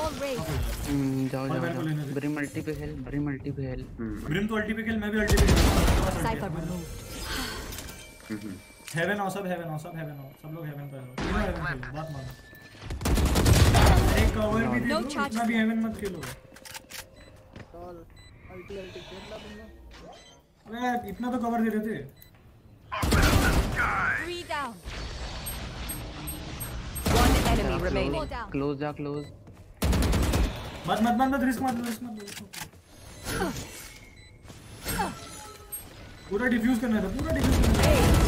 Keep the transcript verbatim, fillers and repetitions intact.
हम्म जाओ जाओ brim multi पे खेल ब्रिम मल्टी पे खेल ब्रिम तो अल्टी पे खेल मैं भी अल्टी पे खेल साइफर हेवन और सब हेवन और सब हेवन और सब लोग हेवन पर हो तीनों हेवन खेलो बात मानो एक कवर भी दे दो इतना भी हेवन मत खेलो चल अल्टी अल्टी खेलना तुम अबे इतना तो कवर दे रहे थे three down one enemy remaining close जा क्लोज मत मत मत रिस्क मत रिस्क मत पूरा डिफ्यूज करना था पूरा डिफ्यूज करना था